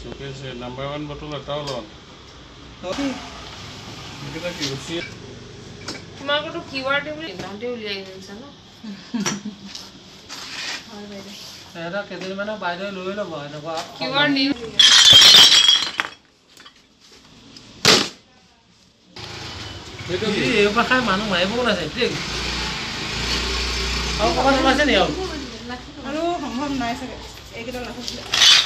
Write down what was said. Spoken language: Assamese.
শোকেছে নাম্বার 1 বটল এটাও লন এটা কি রুচি তোমাকে তো কিওয়ার্ড বলি নামতে উলিয়াই গৈছে ন হয় বাইদে এটা কেদিন মানে বাইদে লৈ লব এনেকুৱা কিওয়ার্ড নি এটা কি এই পাখাই মানুহ মাৰিব ওলাইছে ঠিক আৰু ক'ৰবাত ওলাইছে নি আৰু সম্ভৱ নাই চাগে এইকেইটা লাভ